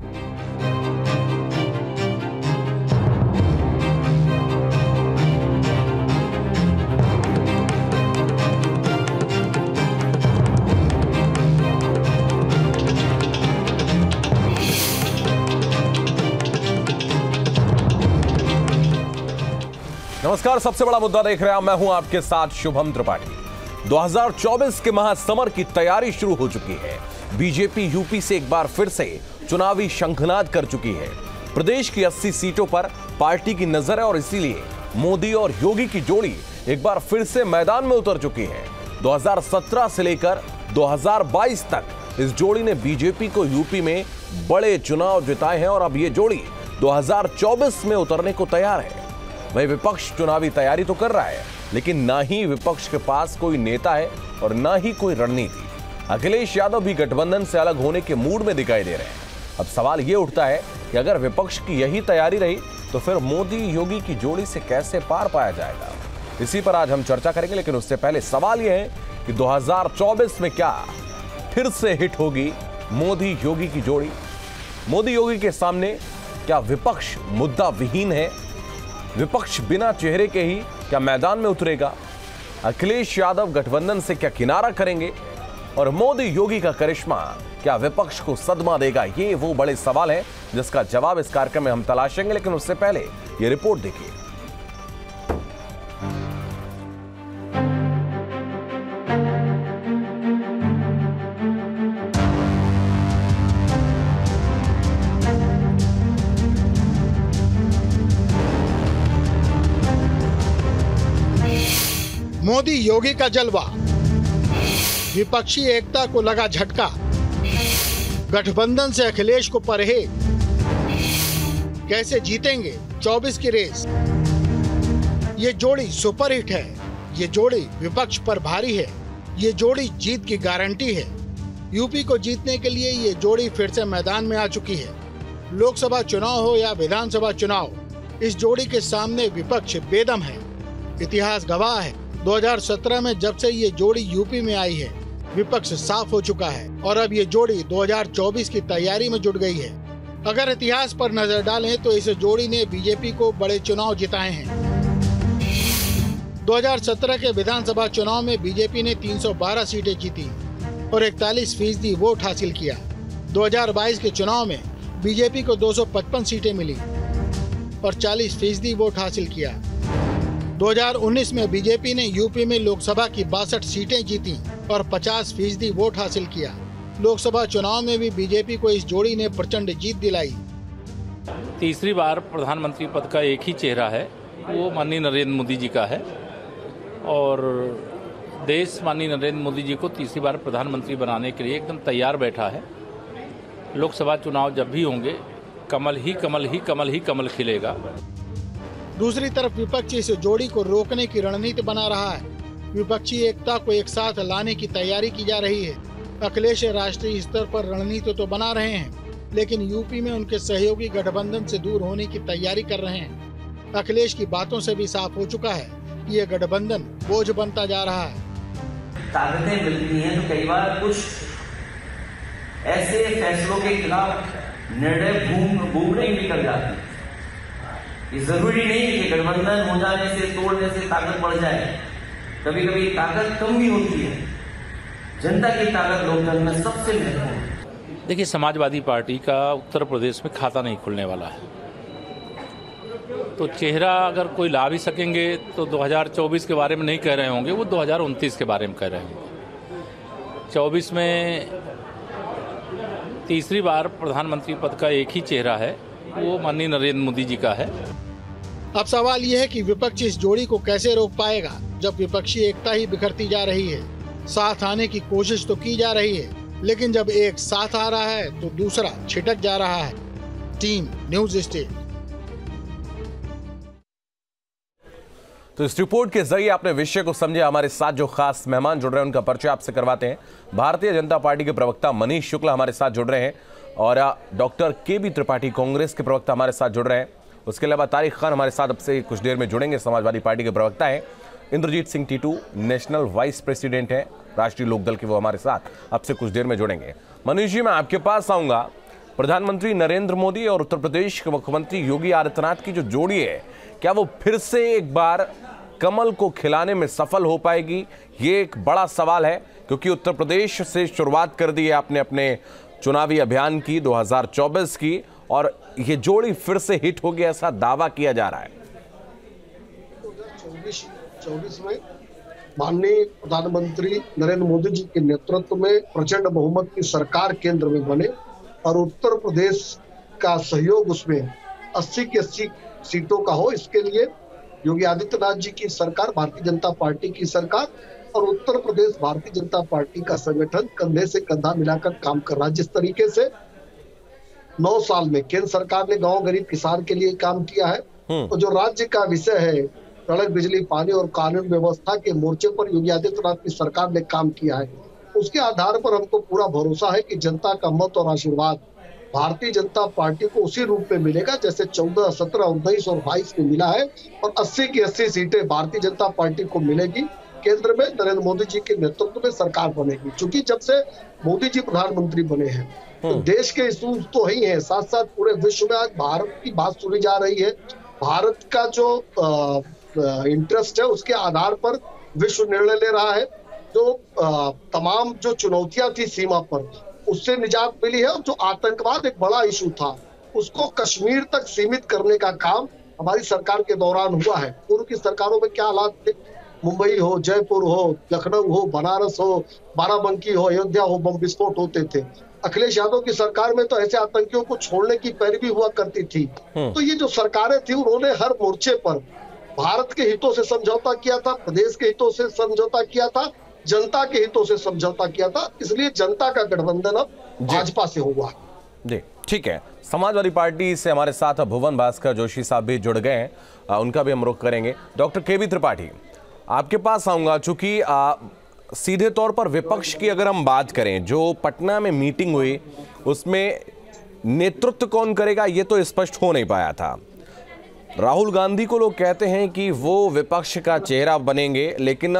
नमस्कार, सबसे बड़ा मुद्दा देख रहे हैं, मैं हूं आपके साथ शुभम त्रिपाठी। 2024 के महासमर की तैयारी शुरू हो चुकी है। बीजेपी यूपी से एक बार फिर से चुनावी शंखनाद कर चुकी है। प्रदेश की 80 सीटों पर पार्टी की नजर है और इसीलिए मोदी और योगी की जोड़ी एक बार फिर से मैदान में उतर चुकी है। 2017 से लेकर 2022 तक इस जोड़ी ने बीजेपी को यूपी में बड़े चुनाव जिताए हैं और अब ये जोड़ी 2024 में उतरने को तैयार है। वही विपक्ष चुनावी तैयारी तो कर रहा है, लेकिन ना ही विपक्ष के पास कोई नेता है और ना ही कोई रणनीति। अखिलेश यादव भी गठबंधन से अलग होने के मूड में दिखाई दे रहे हैं। अब सवाल यह उठता है कि अगर विपक्ष की यही तैयारी रही तो फिर मोदी योगी की जोड़ी से कैसे पार पाया जाएगा। इसी पर आज हम चर्चा करेंगे, लेकिन उससे पहले सवाल यह है कि 2024 में क्या फिर से हिट होगी मोदी योगी की जोड़ी। मोदी योगी के सामने क्या विपक्ष मुद्दा विहीन है? विपक्ष बिना चेहरे के ही क्या मैदान में उतरेगा? अखिलेश यादव गठबंधन से क्या किनारा करेंगे? और मोदी योगी का करिश्मा क्या विपक्ष को सदमा देगा? ये वो बड़े सवाल हैं जिसका जवाब इस कार्यक्रम में हम तलाशेंगे, लेकिन उससे पहले ये रिपोर्ट देखिए। मोदी योगी का जलवा, विपक्षी एकता को लगा झटका, गठबंधन से अखिलेश को परहेज, कैसे जीतेंगे 24 की रेस। ये जोड़ी सुपरहिट है, ये जोड़ी विपक्ष पर भारी है, ये जोड़ी जीत की गारंटी है। यूपी को जीतने के लिए ये जोड़ी फिर से मैदान में आ चुकी है। लोकसभा चुनाव हो या विधानसभा चुनाव, इस जोड़ी के सामने विपक्ष बेदम है। इतिहास गवाह है, 2017 में जब से ये जोड़ी यूपी में आई है, विपक्ष साफ हो चुका है और अब ये जोड़ी 2024 की तैयारी में जुट गई है। अगर इतिहास पर नजर डालें तो इस जोड़ी ने बीजेपी को बड़े चुनाव जिताए हैं। 2017 के विधानसभा चुनाव में बीजेपी ने 312 सीटें जीती और 41% वोट हासिल किया। 2022 के चुनाव में बीजेपी को 255 सीटें मिली और 40% वोट हासिल किया। 2019 में बीजेपी ने यूपी में लोकसभा की 62 सीटें जीती और 50% वोट हासिल किया। लोकसभा चुनाव में भी बीजेपी को इस जोड़ी ने प्रचंड जीत दिलाई। तीसरी बार प्रधानमंत्री पद का एक ही चेहरा है, वो माननीय नरेंद्र मोदी जी का है और देश माननीय नरेंद्र मोदी जी को तीसरी बार प्रधानमंत्री बनाने के लिए एकदम तैयार बैठा है। लोकसभा चुनाव जब भी होंगे, कमल ही कमल ही कमल ही कमल खिलेगा। दूसरी तरफ विपक्ष इस जोड़ी को रोकने की रणनीति बना रहा है। विपक्षी एकता को एक साथ लाने की तैयारी की जा रही है। अखिलेश राष्ट्रीय स्तर पर रणनीति तो बना रहे हैं, लेकिन यूपी में उनके सहयोगी गठबंधन से दूर होने की तैयारी कर रहे हैं। अखिलेश की बातों से भी साफ हो चुका है कि ये गठबंधन बोझ बनता जा रहा है। ताकतें मिलती हैं तो कई बार कुछ ऐसे फैसलों के खिलाफ निर्णय भूमने निकल जाती है। ये जरूरी नहीं है कि गठबंधन हो जाने से, तोड़ने से ताकत बढ़ जाए। कभी कभी ताकत कम भी होती है। जनता की ताकत लोकतंत्र में सबसे महत्वपूर्ण है। देखिए, समाजवादी पार्टी का उत्तर प्रदेश में खाता नहीं खुलने वाला है, तो चेहरा अगर कोई ला भी सकेंगे तो 2024 के बारे में नहीं कह रहे होंगे, वो 2029 के बारे में कह रहे होंगे। 24 में तीसरी बार प्रधानमंत्री पद का एक ही चेहरा है, वो माननीय नरेंद्र मोदी जी का है। अब सवाल यह है कि विपक्ष इस जोड़ी को कैसे रोक पाएगा, जब विपक्षी एकता ही बिखरती जा रही है। साथ आने की कोशिश तो की जा रही है, लेकिन जब एक साथ आ रहा है तो दूसरा छिटक जा रहा है। Team News State. तो इस रिपोर्ट के जरिए आपने विषय को समझे। हमारे साथ जो खास मेहमान जुड़ रहे हैं उनका परिचय आपसे करवाते हैं। भारतीय जनता पार्टी के प्रवक्ता मनीष शुक्ला हमारे साथ जुड़ रहे हैं और डॉक्टर के.बी. त्रिपाठी कांग्रेस के प्रवक्ता हमारे साथ जुड़ रहे हैं। उसके अलावा तारिक खान हमारे साथ अब से कुछ देर में जुड़ेंगे, समाजवादी पार्टी के प्रवक्ता हैं। Inderjit Singh Titu national vice president हैं राष्ट्रीय लोकदल के, वो हमारे साथ अब से कुछ देर में जुड़ेंगे। मनीष जी, मैं आपके पास आऊंगा। प्रधानमंत्री नरेंद्र मोदी और उत्तर प्रदेश के मुख्यमंत्री योगी आदित्यनाथ की जो जोड़ी है, क्या वो फिर से एक बार कमल को खिलाने में सफल हो पाएगी? ये एक बड़ा सवाल है, क्योंकि उत्तर प्रदेश से शुरुआत कर दी है आपने अपने चुनावी अभियान की 2024 की, और ये जोड़ी फिर से हिट होगी ऐसा दावा किया जा रहा है। 2024 में माननीय प्रधानमंत्री नरेंद्र मोदी जी के नेतृत्व में प्रचंड बहुमत की सरकार केंद्र में बने और उत्तर प्रदेश का सहयोग उसमें 80 की 80 सीटों का हो, इसके लिए योगी आदित्यनाथ जी की सरकार, भारतीय जनता पार्टी की सरकार और उत्तर प्रदेश भारतीय जनता पार्टी का संगठन कंधे से कंधा मिलाकर काम कर रहा है। जिस तरीके से 9 साल में केंद्र सरकार ने गांव गरीब किसान के लिए काम किया है, तो जो राज्य का विषय है सड़क, बिजली, पानी और कानून व्यवस्था के मोर्चे पर योगी आदित्यनाथ की सरकार ने काम किया है। उसके आधार पर हमको पूरा भरोसा है कि जनता का मत और आशीर्वाद भारतीय जनता पार्टी को उसी रूप में मिलेगा जैसे 14, 17, 19 और 22 में मिला है, और 80 की 80 सीटें भारतीय जनता पार्टी को मिलेगी। केंद्र में नरेंद्र मोदी जी के नेतृत्व में सरकार बनेगी। चूंकि जब से मोदी जी प्रधानमंत्री बने हैं तो देश के इश्यूज तो ही है, साथ साथ पूरे विश्व में आज भारत की बात सुनी जा रही है। भारत का जो इंटरेस्ट है उसके आधार पर विश्व निर्णय ले रहा है। जो तमाम जो चुनौतियां थी सीमा पर, उससे निजात मिली है। और जो आतंकवाद एक बड़ा इशू था, उसको कश्मीर तक सीमित करने का काम हमारी सरकार के दौरान हुआ है। पूर्व की सरकारों में क्या हालात थे, मुंबई हो, जयपुर हो, लखनऊ हो, बनारस हो, बाराबंकी हो, अयोध्या हो, बम विस्फोट होते थे। अखिलेश यादव की सरकार में तो ऐसे आतंकियों को छोड़ने की पैरवी हुआ करती थी। तो ये जो सरकारें थी उन्होंने हर मोर्चे पर भारत के हितों से समझौता किया था, प्रदेश के हितों से समझौता किया था, जनता के हितों से समझौता किया था। इसलिए जनता का गठबंधन अब भाजपा से हुआ जी। ठीक है, समाजवादी पार्टी से हमारे साथ भुवन भास्कर जोशी साहब भी जुड़ गए हैं, उनका भी हम रुख करेंगे। डॉक्टर केवी त्रिपाठी, आपके पास आऊंगा। चूंकि सीधे तौर पर विपक्ष की अगर हम बात करें, जो पटना में मीटिंग हुई उसमें नेतृत्व कौन करेगा ये तो स्पष्ट हो नहीं पाया था। राहुल गांधी को लोग कहते हैं कि वो विपक्ष का चेहरा बनेंगे, लेकिन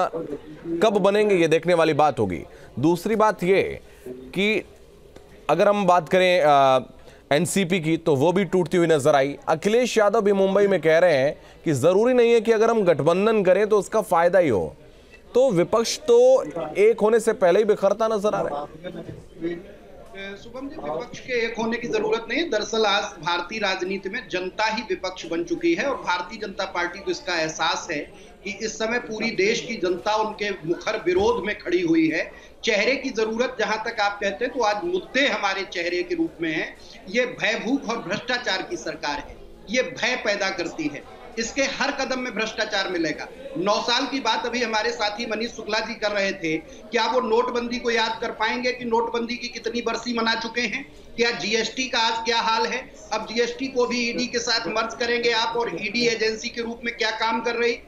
कब बनेंगे ये देखने वाली बात होगी। दूसरी बात ये कि अगर हम बात करें एनसीपी की, तो वो भी टूटती हुई नजर आई। अखिलेश यादव भी मुंबई में कह रहे हैं कि जरूरी नहीं है कि अगर हम गठबंधन करें तो उसका फायदा ही हो। तो विपक्ष तो एक होने से पहले ही बिखरता नजर आ रहा है। शुभम जी, विपक्ष के एक होने की जरूरत नहीं है। दरअसल आज भारतीय राजनीति में जनता ही विपक्ष बन चुकी है और भारतीय जनता पार्टी को इसका एहसास है कि इस समय पूरी देश की जनता उनके मुखर विरोध में खड़ी हुई है। चेहरे की जरूरत जहां तक आप कहते हैं, तो आज मुद्दे हमारे चेहरे के रूप में है। ये भय, भूख और भ्रष्टाचार की सरकार है। ये भय पैदा करती है, इसके हर कदम में भ्रष्टाचार मिलेगा। 9 साल की बात अभी हमारे साथी मनीष शुक्ला जी कर रहे थे। क्या वो नोटबंदी को याद कर पाएंगे कि नोटबंदी की कितनी बरसी मना चुके हैं? क्या जीएसटी का आज क्या हाल है? अब जीएसटी को भी ईडी के साथ मर्ज करेंगे आप, और ईडी एजेंसी के रूप में क्या काम कर रही?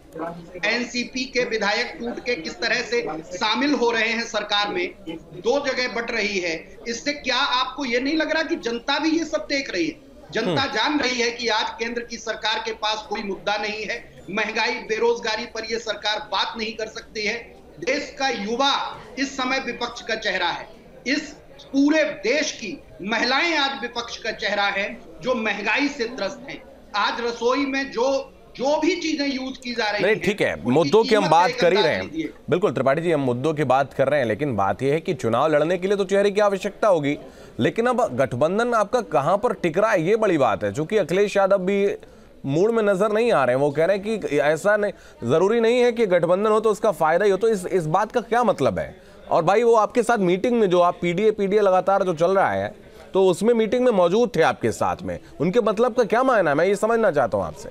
एनसीपी के विधायक टूट के किस तरह से शामिल हो रहे हैं सरकार में, 2 जगह बट रही है। इससे क्या आपको ये नहीं लग रहा कि जनता भी ये सब देख रही है? जनता जान रही है कि आज केंद्र की सरकार के पास कोई मुद्दा नहीं है। महंगाई, बेरोजगारी पर यह सरकार बात नहीं कर सकती है। देश का युवा इस समय विपक्ष का चेहरा है। इस पूरे देश की महिलाएं आज विपक्ष का चेहरा है, जो महंगाई से त्रस्त हैं। आज रसोई में जो भी चीजें यूज की जा रही हैं, ठीक है, मुद्दों की हम बात कर ही रहे हैं। बिल्कुल त्रिपाठी जी, हम मुद्दों की बात कर रहे हैं, लेकिन बात यह है कि चुनाव लड़ने के लिए तो चेहरे की आवश्यकता होगी। लेकिन अब गठबंधन आपका कहां पर टिक रहा है ये बड़ी बात है। चूंकि अखिलेश यादव भी मूड में नजर नहीं आ रहे हैं। वो कह रहे हैं कि ऐसा नहीं, जरूरी नहीं है कि गठबंधन हो तो उसका फायदा ही हो। तो इस बात का क्या मतलब है? और भाई वो आपके साथ मीटिंग में जो आप पीडीए लगातार जो चल रहा है, तो उसमें मीटिंग में मौजूद थे आपके साथ में, उनके मतलब का क्या मायना है? मैं ये समझना चाहता हूं आपसे।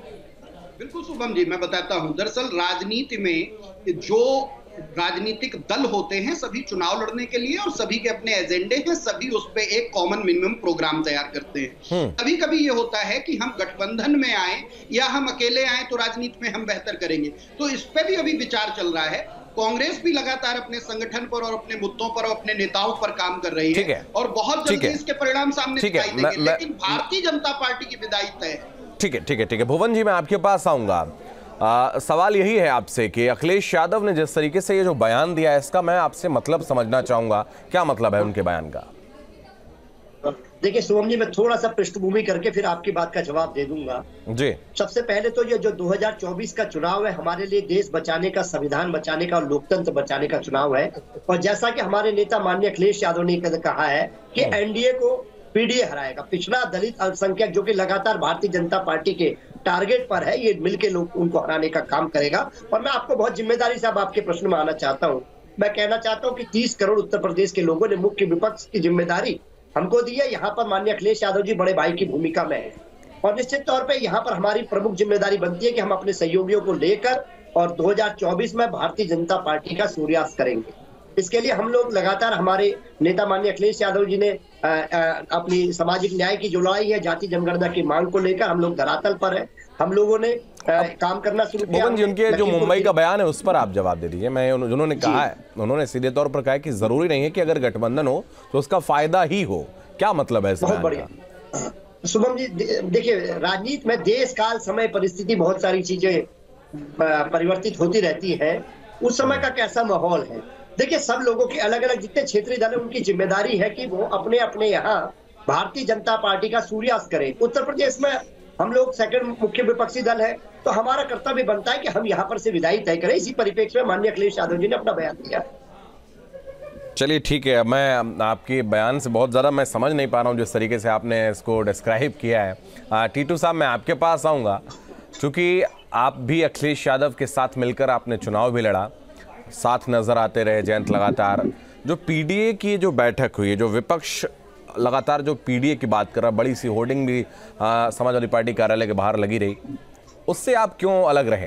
बिल्कुल शुभम जी, मैं बताता हूं। दरअसल राजनीति में जो राजनीतिक दल होते हैं, सभी चुनाव लड़ने के लिए और सभी के अपने एजेंडे हैं, सभी उस पे एक कॉमन मिनिमम प्रोग्राम तैयार करते हैं। कभी कभी ये होता है कि हम गठबंधन में आए या हम अकेले आए तो राजनीति में हम बेहतर करेंगे। तो इस पे भी अभी विचार चल रहा है। कांग्रेस भी लगातार अपने संगठन पर और अपने मुद्दों पर और अपने नेताओं पर काम कर रही है और बहुत जल्दी इसके परिणाम सामने दिखाई देंगे। लेकिन भारतीय जनता पार्टी की विदाई तय है। ठीक है भुवन जी, मैं आपके पास आऊंगा। सवाल यही है आपसे कि अखिलेश यादव ने जिस तरीके से ये जो बयान दिया है, इसका मैं आपसे मतलब समझना चाहूंगा। क्या मतलब है उनके बयान का? देखिए शुभम जी, मैं थोड़ा सा पृष्ठभूमि करके फिर आपकी बात का जवाब दे दूंगा जी। सबसे पहले तो ये जो 2024 का चुनाव है हमारे लिए देश बचाने का, संविधान बचाने का और लोकतंत्र बचाने का चुनाव है। और जैसा कि हमारे नेता माननीय अखिलेश यादव ने कहा है कि एनडीए को पीडीए हराएगा, पिछड़ा, दलित, अल्पसंख्यक, जो कि लगातार भारतीय जनता पार्टी के टारगेट पर है, ये मिलकर लोग उनको हराने का काम करेगा। और मैं आपको बहुत जिम्मेदारी से अब आपके प्रश्न में आना चाहता हूँ। मैं कहना चाहता हूँ कि 30 करोड़ उत्तर प्रदेश के लोगों ने मुख्य विपक्ष की जिम्मेदारी हमको दी है। यहाँ पर माननीय अखिलेश यादव जी बड़े भाई की भूमिका में है और निश्चित तौर पे यहाँ पर हमारी प्रमुख जिम्मेदारी बनती है कि हम अपने सहयोगियों को लेकर और 2024 में भारतीय जनता पार्टी का सूर्यास्त करेंगे। इसके लिए हम लोग लगातार, हमारे नेता माननीय अखिलेश यादव जी ने अपनी सामाजिक न्याय की जो लड़ाई है, जाति जनगणना की मांग को लेकर हम लोग धरातल पर है। हम लोगों ने काम करना शुरू किया। मोहन जी, उनके जो मुंबई का बयान है उस पर आप जवाब दे दीजिए। मैं उन्होंने कहा है, उन्होंने सीधे तौर पर कहा है कि जरूरी नहीं है कि अगर गठबंधन हो तो उसका फायदा ही हो। क्या मतलब है? बहुत बढ़िया शुभम जी, देखिए राजनीति में देश काल समय परिस्थिति बहुत सारी चीजें परिवर्तित होती रहती है। उस समय का कैसा माहौल है, देखिए सब लोगों के अलग अलग जितने क्षेत्रीय दल है उनकी जिम्मेदारी है कि वो अपने अपने यहाँ भारतीय जनता पार्टी का सूर्यास्त करें। उत्तर प्रदेश में हम लोग सेकंड मुख्य विपक्षी दल है, तो हमारा कर्तव्य बनता है कि हम यहाँ पर से विदाई तय करें। इसी परिप्रेक्ष्य में माननीय अखिलेश यादव जी ने अपना बयान दिया। चलिए ठीक है, मैं आपके बयान से बहुत ज़्यादा मैं समझ नहीं पा रहा हूँ जिस तरीके से आपने इसको डिस्क्राइब किया है। टीटू साहब, मैं आपके पास आऊँगा क्योंकि आप भी अखिलेश यादव के साथ मिलकर आपने चुनाव भी लड़ा, साथ नजर आते रहे जयंत। लगातार जो पीडीए की जो बैठक हुई है, जो विपक्ष लगातार जो पीडीए की बात कर रहा, बड़ी सी होर्डिंग भी समाजवादी पार्टी कार्यालय के बाहर लगी रही, उससे आप क्यों अलग रहे?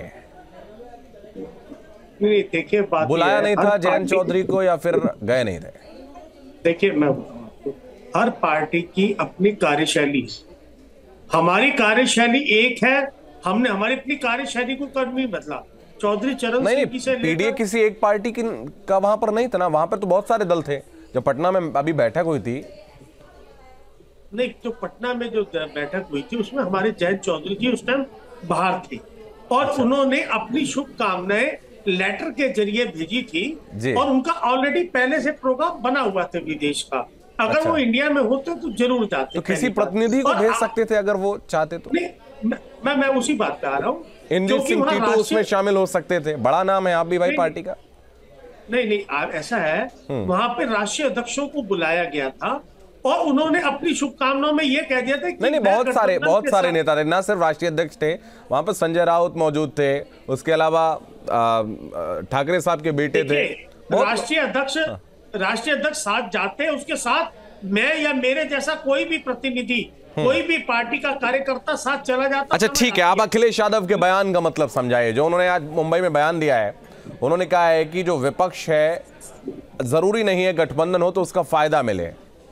देखिए, बात बुलाया नहीं था जयंत चौधरी को या फिर गए नहीं थे? देखिए, मैं हर पार्टी की अपनी कार्यशैली, हमारी कार्यशैली एक है। हमने हमारी अपनी कार्यशैली को कभी नहीं बदला। चौधरी चरण सिंह से पीडीए किसी एक पार्टी की का वहां पर नहीं था ना, वहां पर तो बहुत सारे दल थे। जब पटना में अभी बैठक हुई थी, नहीं, जो पटना में जो बैठक हुई थी उसमें हमारे जयंत चौधरी जी उस टाइम बाहर थे और उन्होंने अपनी शुभकामनाएं लेटर के जरिए भेजी थी और उनका ऑलरेडी पहले से प्रोग्राम बना हुआ था विदेश का। अगर वो इंडिया में होते तो जरूर जाते। तो किसी प्रतिनिधि को भेज सकते थे अगर वो चाहते तो। मैं उसी बात पे आ रहा हूँ। इंद्र सिंह टीटू उसमें शामिल हो सकते थे, बड़ा नाम है आप भी भाई पार्टी का। नहीं, ऐसा है, वहां पे राष्ट्रीय अध्यक्षों को बुलाया गया था और उन्होंने अपनी शुभकामनाओं में ये कह दिया था कि नहीं, बहुत सारे नेता थे, ना सिर्फ राष्ट्रीय अध्यक्ष थे, वहां पर संजय राउत मौजूद थे, उसके अलावा ठाकरे साहब के बेटे थे। राष्ट्रीय अध्यक्ष साथ जाते, उसके साथ मैं या मेरे जैसा कोई भी प्रतिनिधि, कोई भी पार्टी का कार्यकर्ता साथ चला जाता। अच्छा ठीक है, आप अखिलेश यादव के बयान का मतलब समझाइए, जो उन्होंने आज मुंबई में बयान दिया है। उन्होंने कहा है कि जो विपक्ष है, जरूरी नहीं है गठबंधन हो तो उसका फायदा मिले।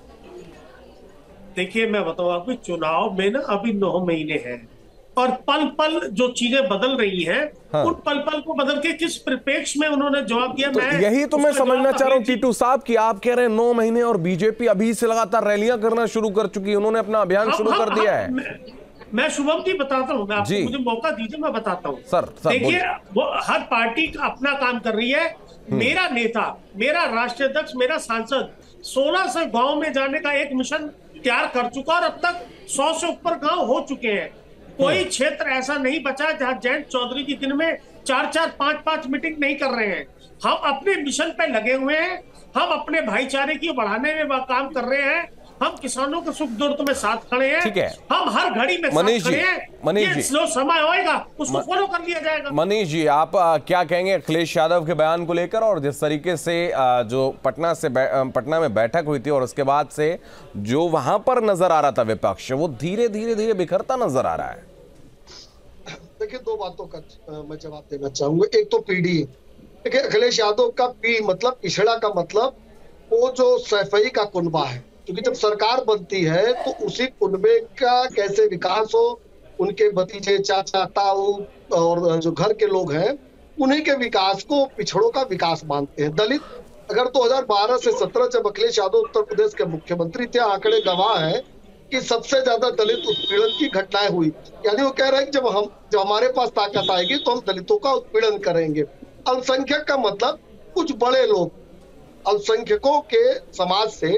देखिए, मैं बताऊं आपको, चुनाव में ना अभी 9 महीने हैं और पल पल जो चीजें बदल रही हैं, उन पल पल को बदल के किस परिप्रेक्ष्य में उन्होंने जवाब दिया, मैं यही तो मैं समझना चाह रहा हूँ टीटू साहब कि आप कह रहे हैं 9 महीने और बीजेपी अभी से लगातार रैलियां करना शुरू कर चुकी है, उन्होंने अपना अभियान शुरू कर दिया है। मैं शुभम जी बताता हूँ, मैं आपको, मुझे मौका दीजिए, मैं बताता हूँ। सर देखिए, वो हर पार्टी अपना काम कर रही है। मेरा नेता, मेरा राष्ट्रीय अध्यक्ष, मेरा सांसद 1600 गांव में जाने का एक मिशन तैयार कर चुका और अब तक 100 से ऊपर गांव हो चुके हैं। कोई क्षेत्र ऐसा नहीं बचा जहां जयंत चौधरी जी दिन में 4-4, 5-5 मीटिंग नहीं कर रहे हैं। हम अपने मिशन पे लगे हुए हैं, हम अपने भाईचारे की बढ़ाने में काम कर रहे हैं, हम किसानों के सुख दुर्द में साथ खड़े हैं। ठीक है, हम हर घड़ी में साथ खड़े हैं। मनीष जी, जो समय होएगा उसको फॉलो कर लिया जाएगा। मनीष जी, आप क्या कहेंगे अखिलेश यादव के बयान को लेकर, और जिस तरीके से जो पटना में बैठक हुई थी और उसके बाद से जो वहां पर नजर आ रहा था विपक्ष, वो धीरे धीरे बिखरता नजर आ रहा है। देखिए, 2 बातों का मैं जवाब देना चाहूंगा। एक तो पीडीए, देखिए अखिलेश यादव का पी मतलब पिछड़ा का मतलब वो जो सैफई का कुनबा है, क्योंकि जब सरकार बनती है तो उसी कुनबे का कैसे विकास हो, उनके भतीजे, चाचा, ताऊ और जो घर के लोग हैं उन्हीं के विकास को पिछड़ों का विकास मानते हैं। दलित, अगर 2012 से 17 जब अखिलेश यादव उत्तर प्रदेश के मुख्यमंत्री थे, आंकड़े गवाह है कि सबसे ज्यादा दलित उत्पीड़न की घटनाएं हुई। यानी वो कह रहे हैं कि जब हमारे पास ताकत आएगी तो हम दलितों का उत्पीड़न करेंगे। अल्पसंख्यक का मतलब कुछ बड़े लोग, अल्पसंख्यकों के समाज से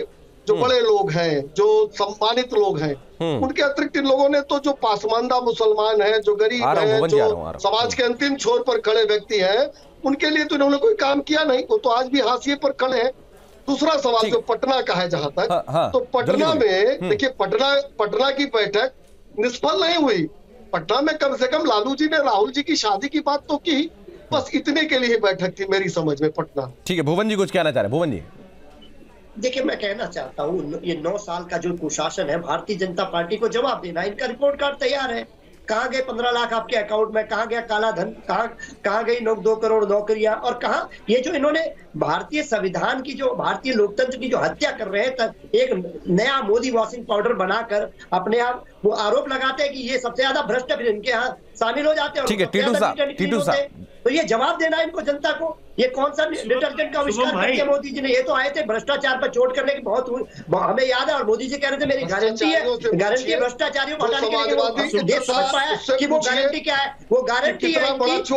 जो बड़े लोग हैं, जो सम्मानित लोग हैं, उनके अतिरिक्त इन लोगों ने तो जो पासमानदा मुसलमान हैं, जो गरीब हैं, जो समाज के अंतिम छोर पर खड़े व्यक्ति हैं, उनके लिए तो इन्होंने कोई काम किया नहीं। वो तो आज भी हाशिए पर खड़े हैं। दूसरा सवाल जो पटना का है, जहां तक तो पटना में देखिए, पटना की बैठक निष्फल नहीं हुई। पटना में कम से कम लालू जी ने राहुल जी की शादी की बात तो की, बस इतने के लिए बैठक थी मेरी समझ में पटना। ठीक है, भुवन जी कुछ कहना चाह रहे हैं। भुवन जी देखिए, मैं कहना चाहता हूँ, ये 9 साल का जो कुशासन है, भारतीय जनता पार्टी को जवाब देना। इनका रिपोर्ट कार्ड तैयार है। कहाँ गए 15 लाख आपके अकाउंट में? कहाँ गया काला धन? कहाँ गई 2 करोड़ नौकरियां? और कहाँ ये जो इन्होंने भारतीय संविधान की, जो भारतीय लोकतंत्र की जो हत्या कर रहे हैं, तब एक नया मोदी वॉशिंग पाउडर बनाकर अपने आप वो आरोप लगाते हैं कि ये सबसे ज्यादा भ्रष्ट इनके यहाँ शामिल हो जाते हैं। ठीक है, टीटू साहब, तो ये जवाब देना इनको, जनता को। ये कौन सा डिटर्जेंट का आविष्कार किया मोदी जी ने? ये तो आए थे भ्रष्टाचार पर चोट करने की, बहुत हमें याद है। और मोदी जी कह रहे थे मेरी गारंटी है भ्रष्टाचारियों को हटाने के लिए। देश समझ पाया कि वो गारंटी क्या है। वो गारंटी है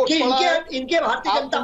कि इनके भारतीय जनता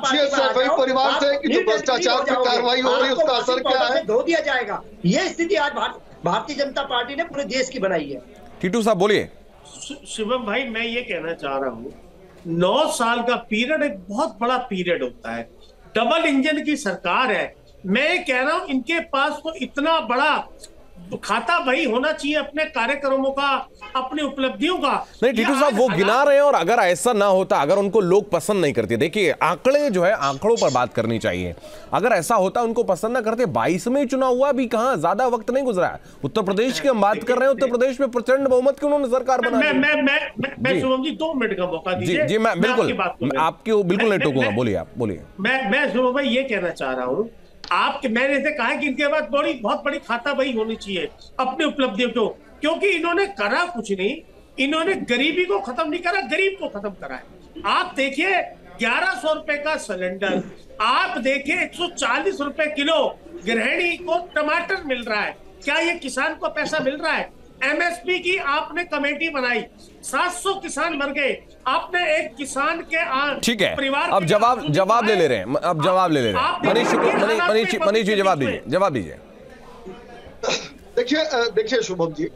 पार्टी में भ्रष्टाचार की कार्रवाई हो रही है, उसका असर क्या है, धो दिया जाएगा। ये स्थिति आज भारतीय जनता पार्टी ने पूरे देश की बनाई है। टीटू साहब बोलिए। शिवम भाई, मैं ये कहना चाह रहा हूँ, 9 साल का पीरियड एक बहुत बड़ा पीरियड होता है। डबल इंजन की सरकार है। मैं कह रहा हूं, इनके पास तो इतना बड़ा खाता भाई होना चाहिए अपने कार्यक्रमों का, अपनी उपलब्धियों का। नहीं टीटू साहब, वो गिना रहे हैं, और अगर ऐसा ना होता, अगर उनको लोग पसंद नहीं करते, देखिए आंकड़े जो है, आंकड़ों पर बात करनी चाहिए। अगर ऐसा होता उनको पसंद ना करते, 22 में चुनाव हुआ भी, कहां ज्यादा वक्त नहीं गुजरा है। उत्तर प्रदेश की हम बात कर रहे हैं, उत्तर प्रदेश में प्रचंड बहुमत की उन्होंने सरकार बनाई। मैं शुभम जी 2 मिनट का मौका दीजिए। जी, मैं बिल्कुल आपकी बिल्कुल नहीं टोकूंगा, बोलिए आप, बोलिए। मैं शुभम भाई ये कहना चाह रहा हूँ, आपके मैंने से कहा कि इनके पास बहुत बड़ी खाता बही होनी चाहिए अपनी उपलब्धियों को, क्योंकि इन्होंने करा कुछ नहीं। इन्होंने गरीबी को खत्म नहीं करा, गरीब को खत्म करा है। आप देखिए 1100 रुपए का सिलेंडर, आप देखिए 140 रुपए किलो गृहिणी को टमाटर मिल रहा है। क्या ये किसान को पैसा मिल रहा है? एमएसपी की आपने कमेटी बनाई, 700 किसान मर गए। आपने एक किसान के ठीक है, अब जवाब ले रहे हैं। अब जवाब ले रहे हैं। मनीष जी जवाब दीजिए। देखिए शुभम जी,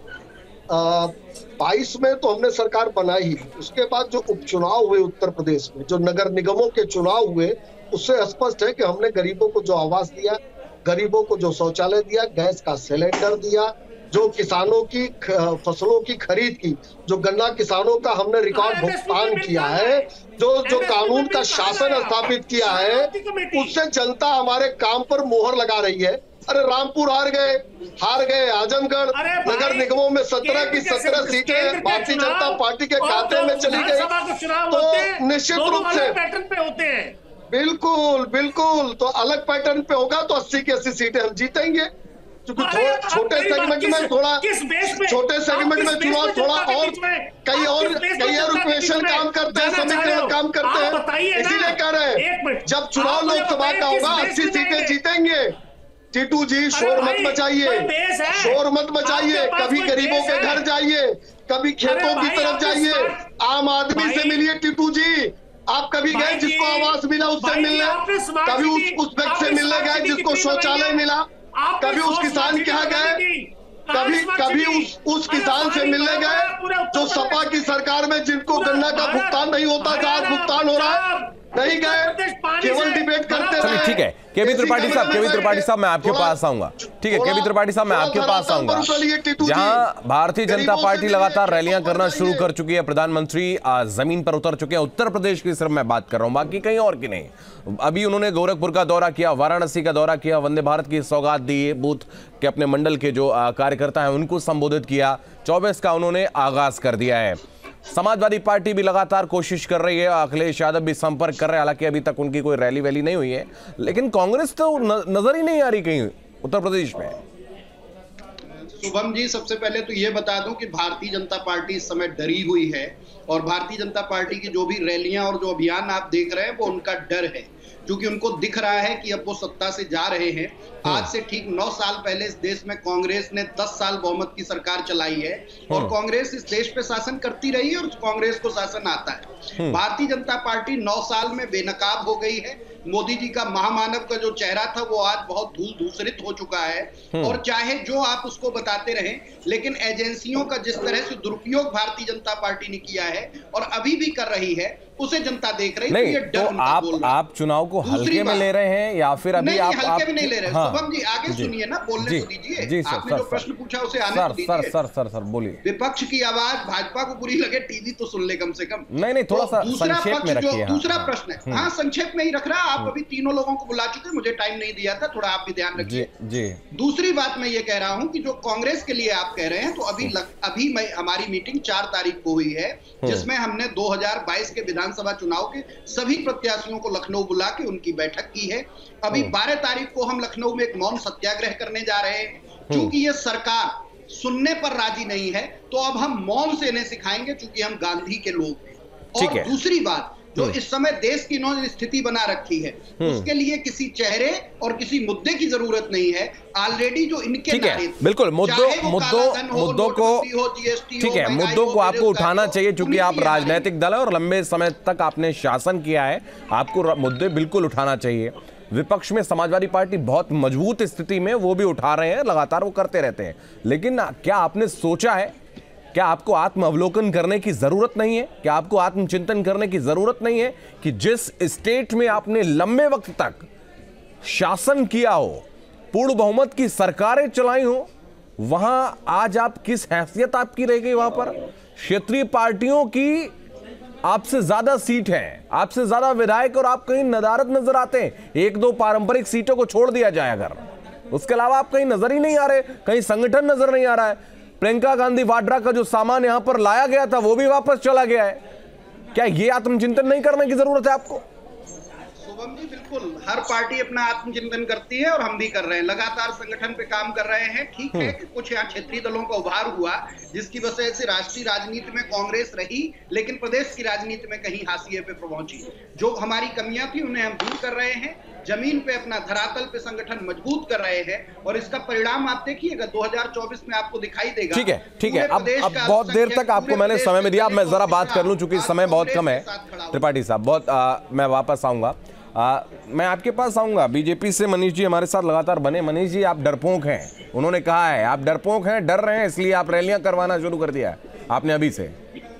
22 में तो हमने सरकार बनाई ही। उसके बाद जो उपचुनाव हुए उत्तर प्रदेश में, जो नगर निगमों के चुनाव हुए, उससे स्पष्ट है कि हमने गरीबों को जो आवास दिया, गरीबों को जो शौचालय दिया, गैस का सिलेंडर दिया, जो किसानों की फसलों की खरीद की, जो गन्ना किसानों का हमने रिकॉर्ड भुगतान किया है, जो कानून का शासन स्थापित किया है, उससे जनता हमारे काम पर मोहर लगा रही है। अरे रामपुर हार गए, आजमगढ़ नगर निगमों में 17 की 17 सीटें भारतीय जनता पार्टी के खाते में चली गई। तो निश्चित रूप से पैटर्न पे होते हैं। बिल्कुल तो अलग पैटर्न पे होगा तो 80 की 80 सीटें हम जीतेंगे। छोटे सेगमेंट में चुनाव थोड़ा और कई और इक्वेशन काम करते हैं, समीकरण काम करते हैं। इसीलिए कह रहे हैं जब चुनाव लोकसभा का होगा 80 सीटें जीतेंगे। टीटू जी शोर मत मचाइए, कभी गरीबों के घर जाइए, कभी खेतों की तरफ जाइए, आम आदमी से मिलिए। टीटू जी, आप कभी गए जिसको आवास मिला उससे मिलने? कभी उस व्यक्ति से मिलने गए जिसको शौचालय मिला? कभी उस किसान के यहाँ गए? कभी उस किसान से मिलने गए जो सपा की सरकार में जिनको गन्ना का भुगतान नहीं होता था, आज भुगतान हो रहा है? नहीं गए, केवल डिबेट करते रहे। ठीक है, केवी त्रिपाठी साहब मैं आपके पास आऊंगा। ठीक है केवी त्रिपाठी साहब, मैं आपके पास आऊंगा। जहां भारतीय जनता पार्टी लगातार रैलियां करना शुरू कर चुकी है, प्रधानमंत्री जमीन पर उतर चुके हैं। उत्तर प्रदेश की सिर्फ मैं बात कर रहा हूं, बाकी कहीं और की नहीं। अभी उन्होंने गोरखपुर का दौरा किया, वाराणसी का दौरा किया, वंदे भारत की सौगात दी, बूथ के अपने मंडल के जो कार्यकर्ता है उनको संबोधित किया। 24 का उन्होंने आगाज कर दिया है। समाजवादी पार्टी भी लगातार कोशिश कर रही है, अखिलेश यादव भी संपर्क कर रहे हैं, हालांकि अभी तक उनकी कोई रैली वैली नहीं हुई है, लेकिन कांग्रेस तो नजर ही नहीं आ रही कहीं उत्तर प्रदेश में। शुभम जी, सबसे पहले तो ये बता दूं कि भारतीय जनता पार्टी इस समय डरी हुई है और भारतीय जनता पार्टी की जो भी रैलियां और जो अभियान आप देख रहे हैं वो उनका डर है। क्योंकि उनको दिख रहा है कि अब वो सत्ता से जा रहे हैं। आज से ठीक 9 साल पहले इस देश में कांग्रेस ने 10 साल बहुमत की सरकार चलाई है और कांग्रेस इस देश पे शासन करती रही है और कांग्रेस को शासन आता है। भारतीय जनता पार्टी 9 साल में बेनकाब हो गई है। मोदी जी का महामानव का जो चेहरा था वो आज बहुत धूल धूसरित हो चुका है और चाहे जो आप उसको बताते रहें, लेकिन एजेंसियों का जिस तरह से दुरुपयोग भारतीय जनता पार्टी ने किया है और अभी भी कर रही है उसे जनता देख रही है। तो आप चुनाव को हल्के में ले रहे हैं या फिर अभी आप हल्के में नहीं ले रहे? शुभम जी आगे सुनिए ना, बोलने तो दीजिए। आपने जो प्रश्न पूछा उसे आने तो दीजिए। सर बोलिए। विपक्ष की आवाज भाजपा को बुरी लगे, टीवी तो सुन ले कम से कम। नहीं थोड़ा सा संक्षेप में रखिए। दूसरा प्रश्न है, हाँ संक्षेप में ही रख रहा। आप अभी तीनों लोगों को बुला चुके, मुझे टाइम नहीं दिया था, थोड़ा आप भी ध्यान रखिए। दूसरी बात मैं ये कह रहा हूँ कि जो कांग्रेस के लिए आप कह रहे हैं, तो अभी हमारी मीटिंग 4 तारीख को हुई है, जिसमें हमने 2022 के विधानसभा चुनाव के सभी प्रत्याशियों को लखनऊ बुला के उनकी बैठक की है। अभी 12 तारीख को हम लखनऊ में एक मौन सत्याग्रह करने जा रहे हैं। क्योंकि ये सरकार सुनने पर राजी नहीं है, तो अब हम मौन से इन्हें सिखाएंगे, क्योंकि हम गांधी के लोग हैं। और दूसरी बात, जो इस समय देश की इन्होंने स्थिति बना रखी है, उसके लिए किसी चेहरे और किसी मुद्दे की जरूरत नहीं है। ऑलरेडी जो इनके नारे थे, बिल्कुल मुद्दों को ठीक है, मुद्दों को आपको उठाना चाहिए, क्योंकि आप राजनीतिक दल है और लंबे समय तक आपने शासन किया है। आपको मुद्दे बिल्कुल उठाना चाहिए। विपक्ष में समाजवादी पार्टी बहुत मजबूत स्थिति में, वो भी उठा रहे हैं, लगातार वो करते रहते हैं। लेकिन क्या आपने सोचा है, क्या आपको आत्म अवलोकन करने की जरूरत नहीं है? क्या आपको आत्मचिंतन करने की जरूरत नहीं है कि जिस स्टेट में आपने लंबे वक्त तक शासन किया हो, पूर्ण बहुमत की सरकारें चलाई हो, वहां आज आप किस हैसियत आपकी रह गई? वहां पर क्षेत्रीय पार्टियों की आपसे ज्यादा सीट है, आपसे ज्यादा विधायक, और आप कहीं नदारत नजर आते हैं। 1-2 पारंपरिक सीटों को छोड़ दिया जाए अगर, उसके अलावा आप कहीं नजर ही नहीं आ रहे, कहीं संगठन नजर नहीं आ रहा है। प्रियंका गांधी वाड्रा का जो सामान यहां पर लाया गया था वो भी वापस चला गया है। क्या ये आत्मचिंतन नहीं करने की जरूरत है आपको? शुभम जी बिल्कुल, हर पार्टी अपना आत्मचिंतन करती है और हम भी कर रहे हैं, लगातार संगठन पे काम कर रहे हैं। ठीक है कि कुछ यहाँ क्षेत्रीय दलों का उभार हुआ, जिसकी वजह से राष्ट्रीय राजनीति में कांग्रेस रही, लेकिन प्रदेश की राजनीति में कहीं हाशिए पे पहुंची। जो हमारी कमियां थी उन्हें हम दूर कर रहे हैं, जमीन पे अपना धरातल पे संगठन मजबूत कर रहे हैं, और इसका परिणाम आप देखिएगा 2024 में आपको दिखाई देगा। ठीक है। अब बहुत देर तक आपको मैंने समय में दिया, अब मैं जरा बात कर लूं, चूंकि समय बहुत कम है। त्रिपाठी साहब, मैं वापस आऊंगा, मैं आपके पास आऊंगा। बीजेपी से मनीष जी हमारे साथ लगातार बने। मनीष जी, आप डरपोक हैं, उन्होंने कहा है आप डरपोक हैं, डर रहे हैं, इसलिए आप रैलियां करवाना शुरू कर दिया है आपने अभी से।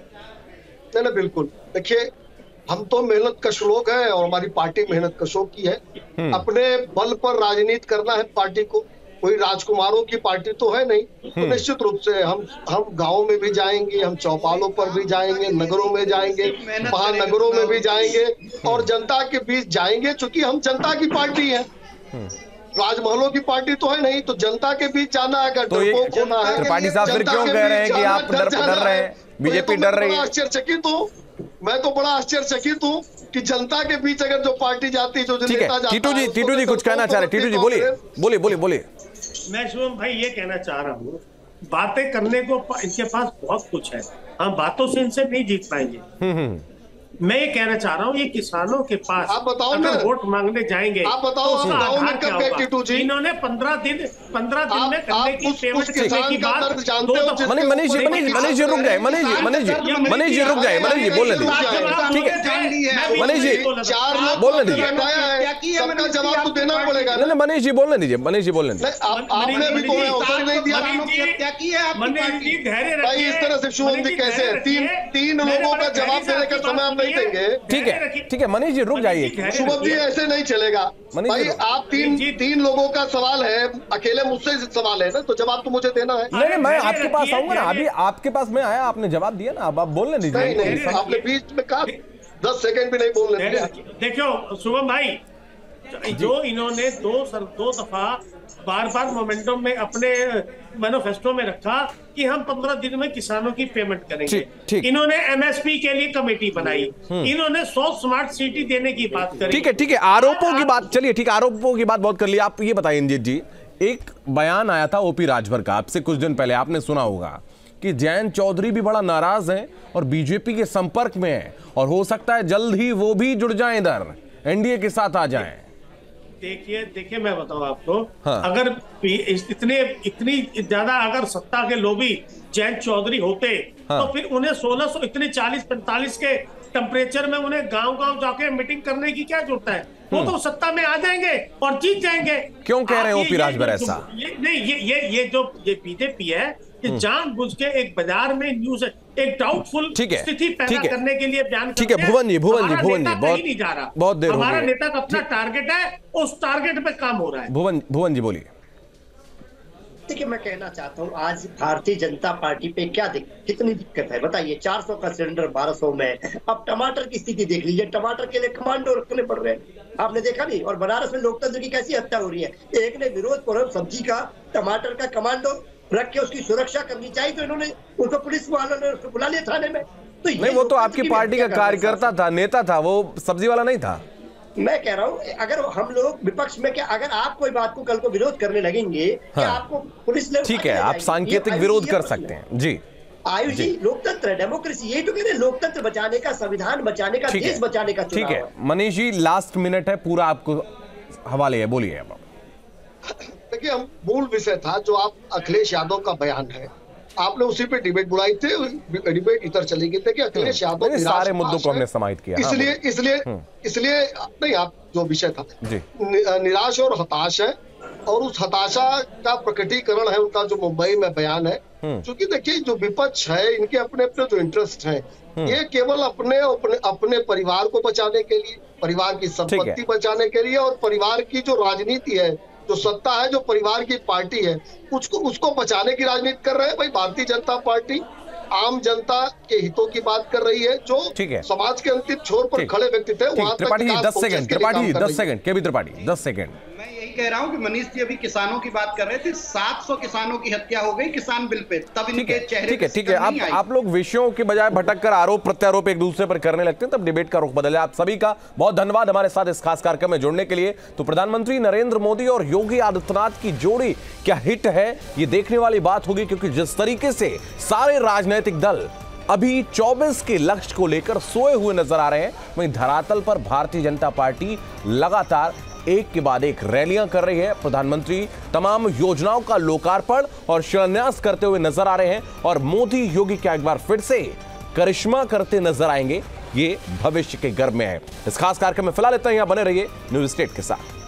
नहीं, बिल्कुल। देखिए, हम तो मेहनत कश लोग हैं और हमारी पार्टी मेहनत कशों की है। अपने बल पर राजनीति करना है पार्टी को, कोई राजकुमारों की पार्टी तो है नहीं। तो निश्चित रूप से हम गाँव में भी जाएंगे, हम चौपालों पर भी जाएंगे, नगरों में जाएंगे, महानगरों में भी जाएंगे और जनता के बीच जाएंगे, क्योंकि हम जनता की पार्टी है, राजमहलों की पार्टी तो है नहीं। तो जनता के बीच जाना है, अगर डरपोक होना है। त्रिपाठी साहब फिर क्यों कह रहे हैं कि आप डर रहे हैं, बीजेपी डर रही है? आश्चर्यचकित हूँ, मैं तो बड़ा आश्चर्यचकित हूँ कि जनता के बीच अगर जो पार्टी जाती है, जो नेता जाता है। टीटू जी कुछ कहना चाह रहे? टीटू जी बोलिए। मैं शुभम भाई ये कहना चाह रहा हूँ, बातें करने को इनके पास बहुत कुछ है, हम बातों से इनसे नहीं जीत पाएंगे। मैं ये कहना चाह रहा हूँ, ये किसानों के पास आप बताओ अगर वोट मांगने जाएंगे, आप बताओ, तो इन्होंने 15 दिन में करने की पेमेंट करने की बात। मनीष जी रुक जाए, मनीष जी रुक जाए, मनीष जी बोलने दीजिए, ठीक है मनीष जी बोलने दीजिए, सबका जवाब तो देना पड़ेगा। नहीं, मनीष जी बोलने दीजिए, आपने भी कोई अवसर नहीं दिया। भाई इस तरह से शुभम जी कैसे है? तीन लोगों का जवाब देने का समय आप नहीं देंगे। ठीक है मनीष जी रुक जाइए। शुभम जी ऐसे नहीं चलेगा भाई, आप तीन लोगों का सवाल है, अकेले मुझसे सवाल है ना, तो जवाब तो मुझे देना है। नहीं, मैं आपके पास आऊंगा ना, अभी आपके पास मैं आया, आपने जवाब दिया ना, अब आप बोलने दीजिए। नहीं, आपने बीच में कहा 10 सेकंड भी नहीं बोलने दिया। देखो शुभम भाई, जो इन्होंने दो दफा बार मोमेंटम में अपने मैनिफेस्टो में रखा कि हम 15 दिन में किसानों की पेमेंट करेंगे। इन्होंने एमएसपी के लिए कमेटी बनाई, इन्होंने 100 स्मार्ट सिटी देने की बात करी। ठीक है, आरोपों की बात, चलिए ठीक, आरोपों की बात बहुत कर ली। आप ये बताइए इंजीत जी, एक बयान आया था ओपी राजभर का आपसे कुछ दिन पहले, आपने सुना होगा कि जयंत चौधरी भी बड़ा नाराज हैं और बीजेपी के संपर्क में है और हो सकता है जल्द ही वो भी जुड़ जाएं इधर। एनडीए के साथ आ जाएं? देखिए मैं बताऊं आपको, हाँ। अगर इतनी ज्यादा अगर सत्ता के लोभी जयंत चौधरी होते, हाँ। तो फिर उन्हें 1600 इतने 40-45 के टेम्परेचर में उन्हें गांव-गांव जाके मीटिंग करने की क्या जरूरत है? वो तो सत्ता में आ जाएंगे और जीत जाएंगे। क्यों कह रहे हैं ओपी राजभर ऐसा? ये बीजेपी है कि जानबूझ के एक बाजार में न्यूज एक डाउटफुल स्थिति पैदा करने के लिए बयान ठीक है। भुवन जी बहुत देर हो गई। हमारा नेता का अपना टारगेट है, उस टारगेट पे काम हो रहा है। भुवन जी बोलिए। देखिए, मैं कहना चाहता हूँ आज भारतीय जनता पार्टी पे कितनी दिक्कत है बताइए। 400 का सिलेंडर 1200 में। अब टमाटर की स्थिति देख लीजिए, टमाटर के लिए कमांडो रखने पड़ रहे हैं, आपने देखा नहीं? और बनारस में लोकतंत्र की कैसी हत्या हो रही है। एक ने विरोध पर सब्जी का, टमाटर का कमांडो रख के उसकी सुरक्षा करनी चाहिए, तो इन्होंने उसको पुलिस वालों ने उसको बुला लिया थाने में। तो नहीं, वो तो आपकी पार्टी का कार्यकर्ता था, नेता था, वो सब्जी वाला नहीं था। मैं कह रहा हूँ अगर हम लोग विपक्ष में क्या, अगर आप कोई बात को कल को विरोध करने लगेंगे, हाँ। क्या आपको पुलिस ले? ठीक है, आप सांकेतिक विरोध कर सकते हैं जी। आयुष जी, लोकतंत्र है, डेमोक्रेसी, यही तो कह रहे हैं, लोकतंत्र बचाने का, संविधान बचाने का, देश बचाने का चुनाव। ठीक है मनीष जी, लास्ट मिनट है, पूरा आपको हवाले है, बोलिए। देखिए, हम मूल विषय था जो आप अखिलेश यादव का बयान है, आपने उसी पे डिबेट बुलाई थी, डिबेट इधर चली गई थी कि अखिलेश यादव सारे मुद्दों को हमने समाहित किया। इसलिए नहीं, आप जो विषय था निराश और हताश है, और उस हताशा का प्रकटीकरण है उनका जो मुंबई में बयान है। क्योंकि देखिए, जो विपक्ष है इनके अपने अपने जो इंटरेस्ट हैं, ये केवल अपने परिवार को बचाने के लिए, परिवार की संपत्ति बचाने के लिए, और परिवार की जो राजनीति है, जो सत्ता है, जो परिवार की पार्टी है, उसको बचाने की राजनीति कर रहे हैं। भाई, भारतीय जनता पार्टी आम जनता के हितों की बात कर रही है, जो समाज के अंतिम छोर पर खड़े व्यक्ति थे। Tripathi 10 second, Tripathi 10 second, KB Tripathi 10 second. मैं यही कह रहा हूं कि मनीष जी अभी किसानों की बात कर रहे थे, 700 किसानों की हत्या हो गई किसान बिल पे, तब इनके चेहरे ठीक है। आप लोग विषयों के बजाय भटक कर आरोप प्रत्यारोप एक दूसरे पर करने लगते हैं, तब डिबेट का रुख बदल जाए। आप सभी का बहुत धन्यवाद हमारे साथ इस खास कार्यक्रम में जुड़ने के लिए। तो प्रधानमंत्री नरेंद्र मोदी और योगी आदित्यनाथ की जोड़ी क्या हिट है, ये देखने वाली बात होगी, क्योंकि जिस तरीके से सारे राजनीतिक दल अभी 24 के लक्ष्य को लेकर सोए हुए नजर आ रहे हैं, वहीं धरातल पर भारतीय जनता पार्टी लगातार एक के बाद एक रैलियां कर रही है। प्रधानमंत्री तमाम योजनाओं का लोकार्पण और शिलान्यास करते हुए नजर आ रहे हैं, और मोदी योगी क्या एक बार फिर से करिश्मा करते नजर आएंगे, ये भविष्य के गर्भ में है। इस खास कार्यक्रम में फिलहाल इतना ही, बने रहिए न्यूज स्टेट के साथ।